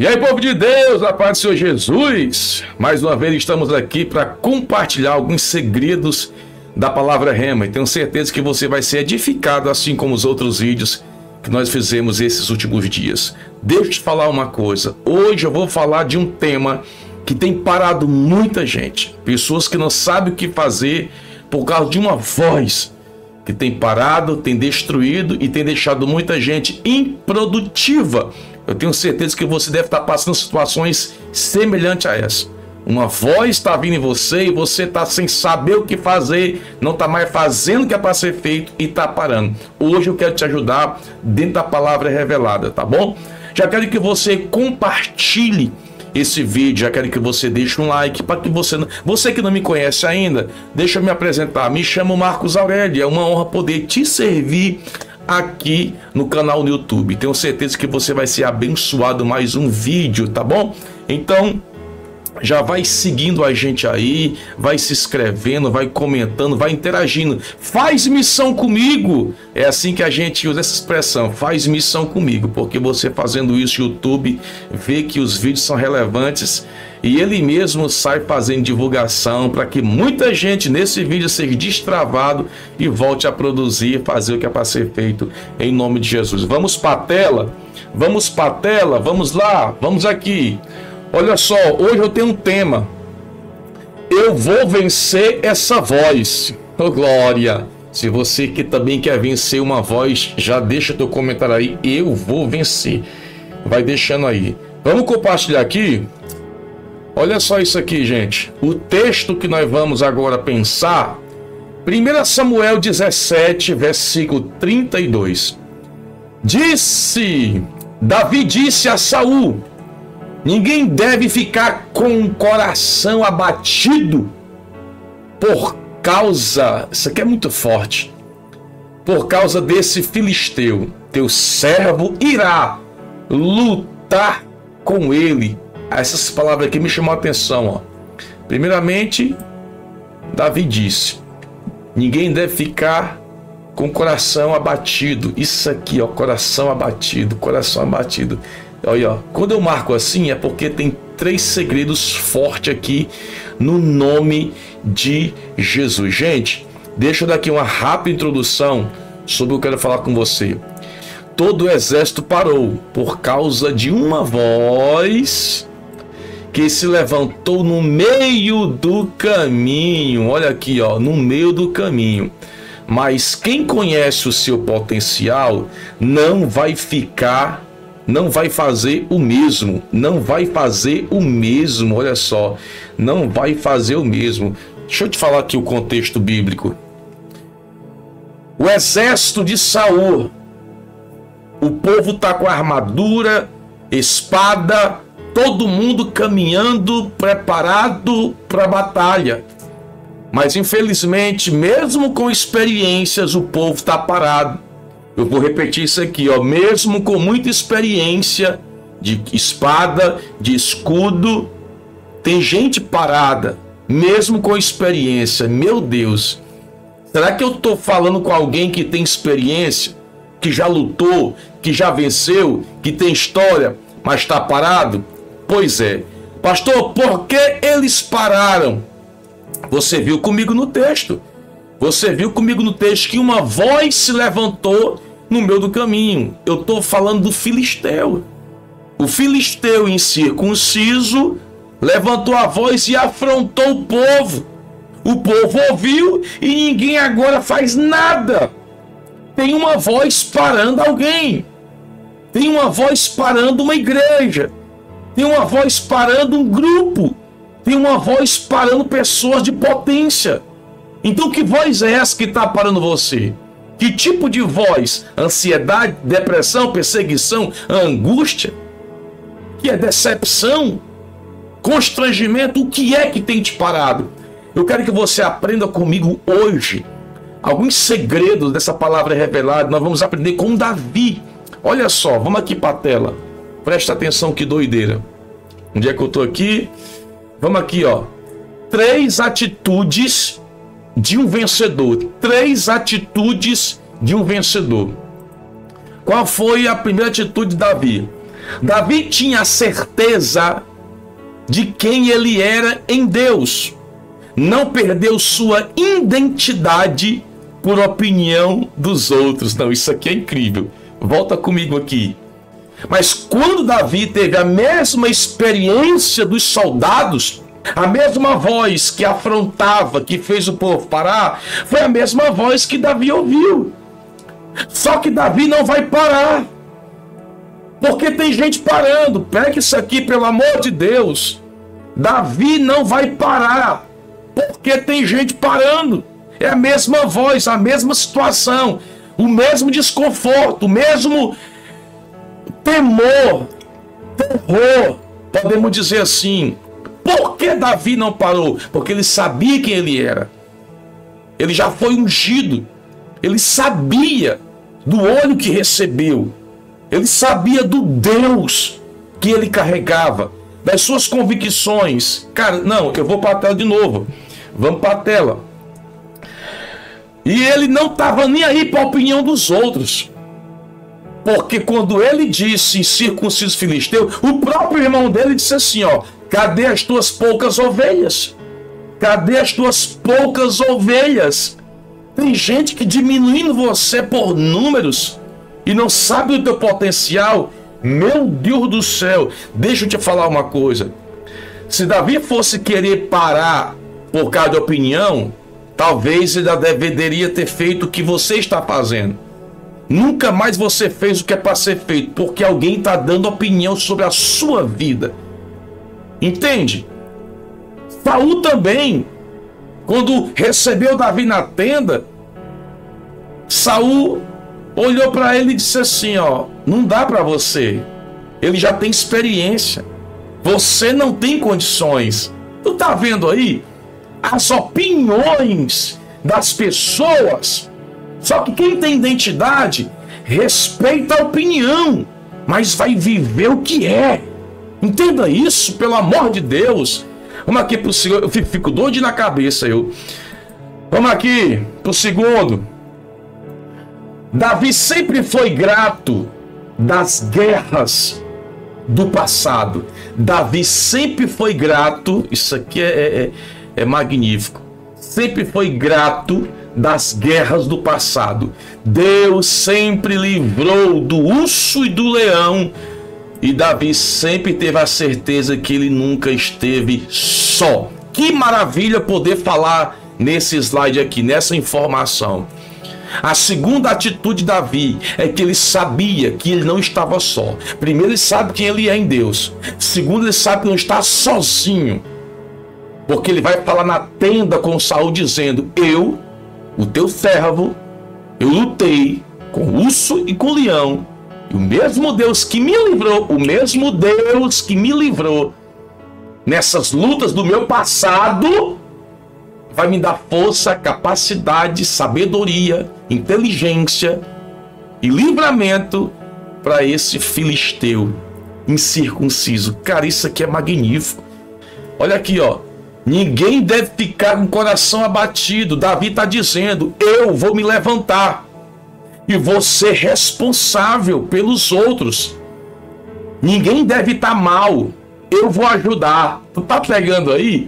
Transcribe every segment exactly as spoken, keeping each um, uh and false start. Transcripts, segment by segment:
E aí, povo de Deus, a paz do Senhor Jesus. Mais uma vez estamos aqui para compartilhar alguns segredos da palavra Rema. E tenho certeza que você vai ser edificado, assim como os outros vídeos que nós fizemos esses últimos dias. Deixa eu te falar uma coisa. Hoje eu vou falar de um tema que tem parado muita gente. Pessoas que não sabem o que fazer por causa de uma voz que tem parado, tem destruído e tem deixado muita gente improdutiva. Eu tenho certeza que você deve estar passando situações semelhantes a essa. Uma voz está vindo em você e você está sem saber o que fazer, não está mais fazendo o que é para ser feito e está parando. Hoje eu quero te ajudar dentro da palavra revelada, tá bom? Já quero que você compartilhe esse vídeo, já quero que você deixe um like para que você não... Você que não me conhece ainda, deixa eu me apresentar. Me chamo Marcos Aurélio, é uma honra poder te servir aqui no canal no YouTube. Tenho certeza que você vai ser abençoado mais um vídeo, tá bom? Então, já vai seguindo a gente aí, vai se inscrevendo, vai comentando, vai interagindo. Faz missão comigo! É assim que a gente usa essa expressão, faz missão comigo, porque você fazendo isso, o YouTube vê que os vídeos são relevantes e ele mesmo sai fazendo divulgação para que muita gente nesse vídeo seja destravado e volte a produzir, fazer o que é para ser feito em nome de Jesus. Vamos para a tela? Vamos para a tela? Vamos lá? Vamos aqui. Olha só, hoje eu tenho um tema. Eu vou vencer essa voz. Oh, glória! Se você que também quer vencer uma voz, já deixa teu comentário aí. Eu vou vencer. Vai deixando aí. Vamos compartilhar aqui? Olha só isso aqui, gente. O texto que nós vamos agora pensar. primeiro Samuel dezessete, versículo trinta e dois. Disse, Davi disse a Saul: ninguém deve ficar com o coração abatido por causa, isso aqui é muito forte, por causa desse filisteu. Teu servo irá lutar com ele. Essas palavras aqui me chamam a atenção, ó. Primeiramente, Davi disse: ninguém deve ficar com o coração abatido. Isso aqui, ó, coração abatido, coração abatido. Olha, ó, quando eu marco assim é porque tem três segredos fortes aqui no nome de Jesus. Gente, deixa eu dar aqui uma rápida introdução sobre o que eu quero falar com você. Todo o exército parou por causa de uma voz que se levantou no meio do caminho. Olha aqui, ó, no meio do caminho. Mas quem conhece o seu potencial não vai ficar Não vai fazer o mesmo, não vai fazer o mesmo, olha só, não vai fazer o mesmo. Deixa eu te falar aqui o contexto bíblico. O exército de Saul, o povo tá com armadura, espada, todo mundo caminhando, preparado para a batalha. Mas infelizmente, mesmo com experiências, o povo está parado. Eu vou repetir isso aqui, ó. Mesmo com muita experiência de espada, de escudo, tem gente parada, mesmo com experiência. Meu Deus, será que eu estou falando com alguém que tem experiência, que já lutou, que já venceu, que tem história, mas está parado? Pois é. Pastor, por que eles pararam? Você viu comigo no texto. Você viu comigo no texto que uma voz se levantou no meio do caminho. Eu estou falando do filisteu. O filisteu incircunciso levantou a voz e afrontou o povo. O povo ouviu e ninguém agora faz nada. Tem uma voz parando alguém. Tem uma voz parando uma igreja. Tem uma voz parando um grupo. Tem uma voz parando pessoas de potência. Então que voz é essa que está parando você? Que tipo de voz? Ansiedade, depressão, perseguição, angústia? Que é decepção? Constrangimento? O que é que tem te parado? Eu quero que você aprenda comigo hoje alguns segredos dessa palavra revelada. Nós vamos aprender com Davi. Olha só, vamos aqui para a tela. Presta atenção, que doideira. Onde é que eu estou aqui? Vamos aqui, ó. Três atitudes de um vencedor. Três atitudes de um vencedor. Qual foi a primeira atitude de Davi? Davi tinha a certeza de quem ele era em Deus. Não perdeu sua identidade por opinião dos outros. Não, isso aqui é incrível. Volta comigo aqui. Mas quando Davi teve a mesma experiência dos soldados, a mesma voz que afrontava, que fez o povo parar, foi a mesma voz que Davi ouviu. Só que Davi não vai parar, porque tem gente parando. Pega isso aqui, pelo amor de Deus. Davi não vai parar, porque tem gente parando. É a mesma voz, a mesma situação, o mesmo desconforto, o mesmo temor, terror, podemos dizer assim. Por que Davi não parou? Porque ele sabia quem ele era. Ele já foi ungido. Ele sabia do olho que recebeu. Ele sabia do Deus que ele carregava, das suas convicções. Cara, não, eu vou para a tela de novo. Vamos para a tela. E ele não estava nem aí para a opinião dos outros. Porque quando ele disse circunciso filisteu, o próprio irmão dele disse assim, ó: cadê as tuas poucas ovelhas? Cadê as tuas poucas ovelhas? Tem gente que diminuindo você por números e não sabe o teu potencial. Meu Deus do céu, deixa eu te falar uma coisa. Se Davi fosse querer parar por causa de opinião, talvez ele deveria ter feito o que você está fazendo. Nunca mais você fez o que é para ser feito, porque alguém está dando opinião sobre a sua vida. Entende? Saul também, quando recebeu Davi na tenda, Saul olhou para ele e disse assim, ó: não dá para você. Ele já tem experiência. Você não tem condições. Tu tá vendo aí as opiniões das pessoas? Só que quem tem identidade respeita a opinião, mas vai viver o que é. Entenda isso, pelo amor de Deus. Vamos aqui pro segundo. Eu fico, fico doido na cabeça, eu. Vamos aqui pro segundo. Davi sempre foi grato das guerras do passado. Davi sempre foi grato. Isso aqui é, é, é magnífico. Sempre foi grato das guerras do passado. Deus sempre livrou do urso e do leão. E Davi sempre teve a certeza que ele nunca esteve só. Que maravilha poder falar nesse slide aqui, nessa informação. A segunda atitude de Davi é que ele sabia que ele não estava só. Primeiro, ele sabe quem ele é em Deus. Segundo, ele sabe que não está sozinho. Porque ele vai falar na tenda com Saul dizendo: eu, o teu servo, eu lutei com o urso e com o leão. E o mesmo Deus que me livrou, o mesmo Deus que me livrou nessas lutas do meu passado, vai me dar força, capacidade, sabedoria, inteligência e livramento para esse filisteu incircunciso. Cara, isso aqui é magnífico. Olha aqui, ó. Ninguém deve ficar com o coração abatido. Davi está dizendo: eu vou me levantar e vou ser responsável pelos outros. Ninguém deve estar mal. Eu vou ajudar. Tu tá pegando aí?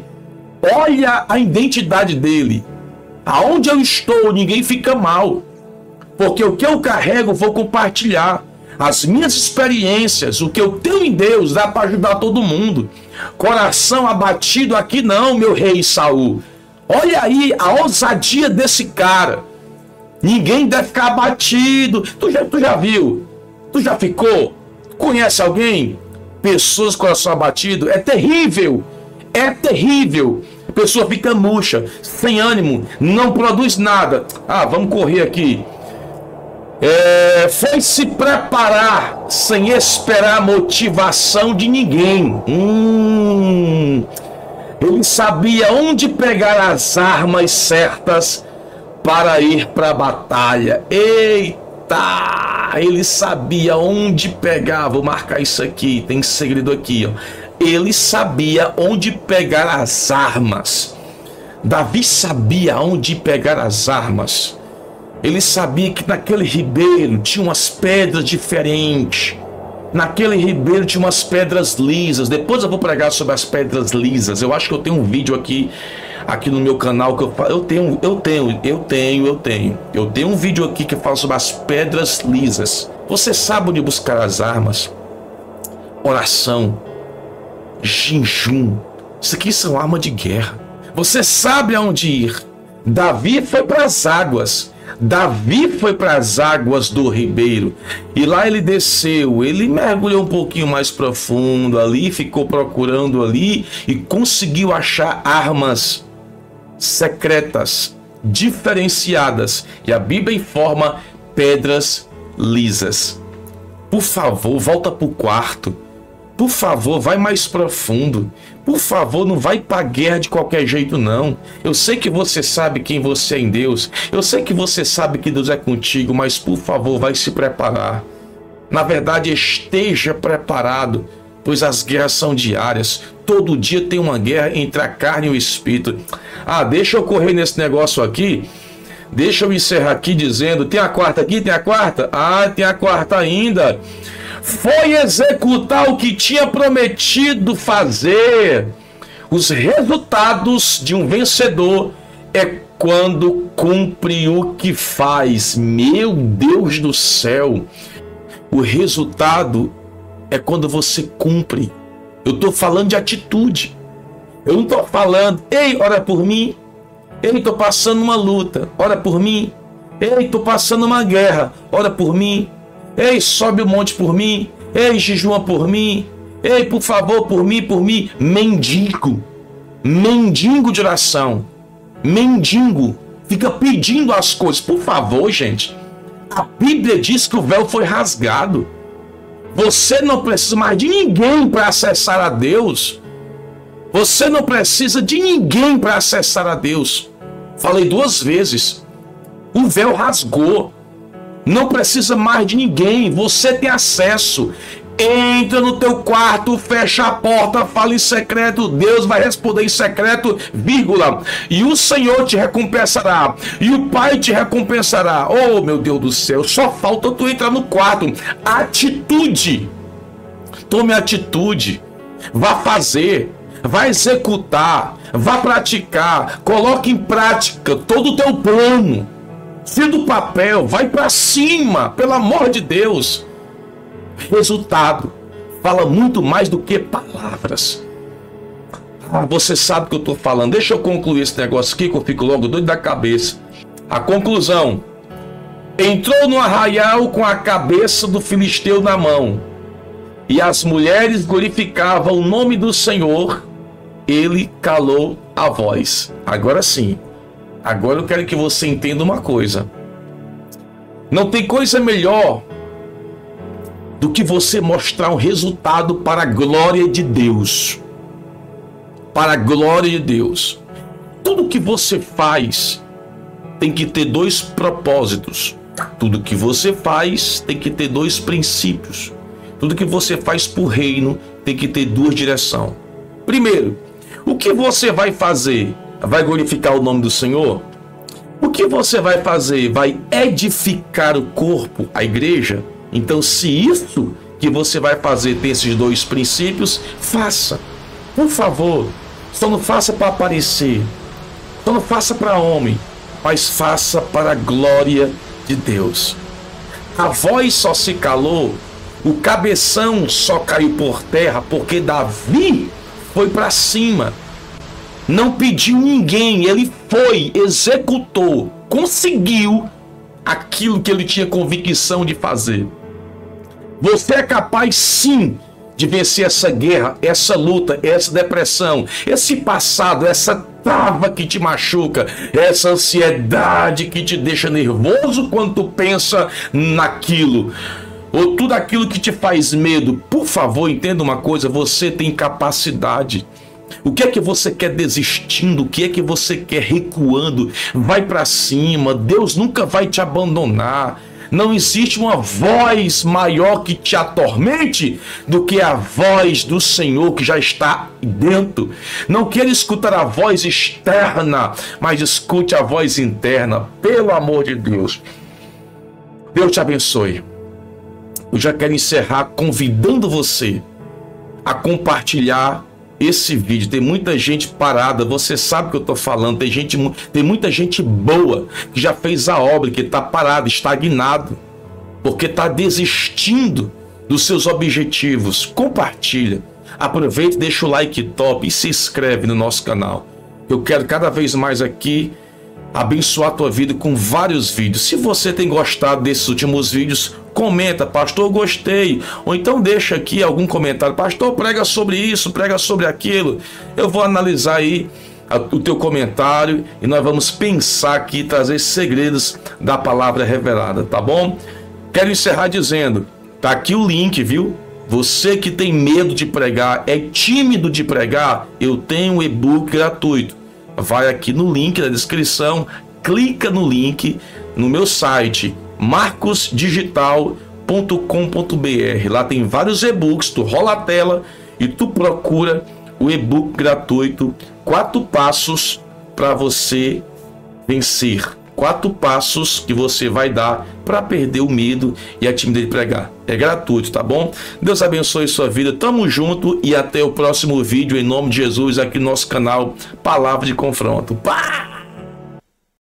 Olha a identidade dele. Aonde eu estou, ninguém fica mal. Porque o que eu carrego, eu vou compartilhar. As minhas experiências, o que eu tenho em Deus, dá para ajudar todo mundo. Coração abatido aqui não, meu rei Saul. Olha aí a ousadia desse cara. Ninguém deve ficar abatido. Tu já, tu já viu? Tu já ficou? Conhece alguém? Pessoas com coração abatido? É terrível. É terrível. A pessoa fica murcha, sem ânimo, não produz nada. Ah, vamos correr aqui. É, foi se preparar sem esperar a motivação de ninguém. Hum, ele sabia onde pegar as armas certas para ir para a batalha. Eita! Ele sabia onde pegar. Vou marcar isso aqui. Tem segredo aqui, ó. Ele sabia onde pegar as armas. Davi sabia onde pegar as armas. Ele sabia que naquele ribeiro tinha umas pedras diferentes. Naquele ribeiro tinha umas pedras lisas. Depois eu vou pregar sobre as pedras lisas. Eu acho que eu tenho um vídeo aqui, aqui no meu canal que eu falo. Eu tenho, eu tenho, eu tenho, eu tenho. Eu tenho um vídeo aqui que fala sobre as pedras lisas. Você sabe onde buscar as armas? Oração, jejum. Isso aqui são armas de guerra. Você sabe aonde ir. Davi foi para as águas. Davi foi para as águas do ribeiro. E lá ele desceu. Ele mergulhou um pouquinho mais profundo ali. Ficou procurando ali. E conseguiu achar armas secretas, diferenciadas. E a Bíblia informa pedras lisas. Por favor, volta para o quarto. Por favor, vai mais profundo. Por favor, não vai para a guerra de qualquer jeito, não. Eu sei que você sabe quem você é em Deus. Eu sei que você sabe que Deus é contigo, mas por favor, vai se preparar. Na verdade, esteja preparado, pois as guerras são diárias. Todo dia tem uma guerra entre a carne e o espírito. Ah, deixa eu correr nesse negócio aqui. Deixa eu encerrar aqui dizendo, tem a quarta aqui? Tem a quarta? Ah, tem a quarta ainda. Foi executar o que tinha prometido fazer. Os resultados de um vencedor é quando cumpre o que faz. Meu Deus do céu. O resultado é quando você cumpre. Eu estou falando de atitude. Eu não estou falando, ei, ora por mim. Ei, estou passando uma luta, ora por mim. Ei, estou passando uma guerra, ora por mim. Ei, sobe o monte por mim. Ei, jejua por mim. Ei, por favor, por mim, por mim. Mendigo. Mendigo de oração. Mendigo. Fica pedindo as coisas. Por favor, gente. A Bíblia diz que o véu foi rasgado. Você não precisa mais de ninguém para acessar a Deus. Você não precisa de ninguém para acessar a Deus. Falei duas vezes. O véu rasgou. Não precisa mais de ninguém. Você tem acesso. Entra no teu quarto, fecha a porta, fala em secreto. Deus vai responder em secreto, vírgula. E o Senhor te recompensará. E o Pai te recompensará. Oh, meu Deus do céu. Só falta tu entrar no quarto. Atitude. Tome atitude. Vá fazer. Vá executar. Vá praticar. Coloque em prática todo o teu plano. Tira do papel, vai para cima, pelo amor de Deus. Resultado fala muito mais do que palavras. Ah, você sabe o que eu estou falando. Deixa eu concluir esse negócio aqui que eu fico logo doido da cabeça. A conclusão: entrou no arraial com a cabeça do filisteu na mão, e as mulheres glorificavam o nome do Senhor. Ele calou a voz. Agora sim. Agora eu quero que você entenda uma coisa. Não tem coisa melhor do que você mostrar um resultado para a glória de Deus. Para a glória de Deus. Tudo que você faz tem que ter dois propósitos. Tudo que você faz tem que ter dois princípios. Tudo que você faz por reino tem que ter duas direções. Primeiro, o que você vai fazer? Vai glorificar o nome do Senhor? O que você vai fazer? Vai edificar o corpo, a igreja? Então, se isso que você vai fazer tem esses dois princípios, faça. Por favor, só não faça para aparecer. Só não faça para homem, mas faça para a glória de Deus. A voz só se calou, o cabeção só caiu por terra, porque Davi foi para cima. Não pediu ninguém, ele foi, executou, conseguiu aquilo que ele tinha convicção de fazer. Você é capaz sim de vencer essa guerra, essa luta, essa depressão, esse passado, essa trava que te machuca, essa ansiedade que te deixa nervoso quando tu pensa naquilo, ou tudo aquilo que te faz medo. Por favor, entenda uma coisa, você tem capacidade. O que é que você quer desistindo? O que é que você quer recuando? Vai para cima. Deus nunca vai te abandonar. Não existe uma voz maior que te atormente do que a voz do Senhor que já está dentro. Não queira escutar a voz externa, mas escute a voz interna. Pelo amor de Deus. Deus te abençoe. eu já quero encerrar convidando você a compartilhar esse vídeo. Tem muita gente parada, você sabe o que eu estou falando, tem, gente, tem muita gente boa que já fez a obra, que está parado, estagnado, porque está desistindo dos seus objetivos. Compartilha, aproveita, deixa o like top e se inscreve no nosso canal. Eu quero cada vez mais aqui abençoar a tua vida com vários vídeos. Se você tem gostado desses últimos vídeos, comenta, pastor, gostei. Ou então deixa aqui algum comentário, pastor, prega sobre isso, prega sobre aquilo. Eu vou analisar aí o teu comentário e nós vamos pensar aqui, trazer segredos da palavra revelada, tá bom? Quero encerrar dizendo, tá aqui o link, viu? Você que tem medo de pregar, é tímido de pregar, eu tenho um e-book gratuito. Vai aqui no link da descrição, clica no link no meu site marcos digital ponto com ponto br. Lá tem vários e-books, tu rola a tela e tu procura o e-book gratuito, quatro passos para você vencer. Quatro passos que você vai dar para perder o medo e a timidez de pregar. É gratuito, tá bom? Deus abençoe sua vida. Tamo junto e até o próximo vídeo, em nome de Jesus, aqui no nosso canal Palavra de Confronto. Pá!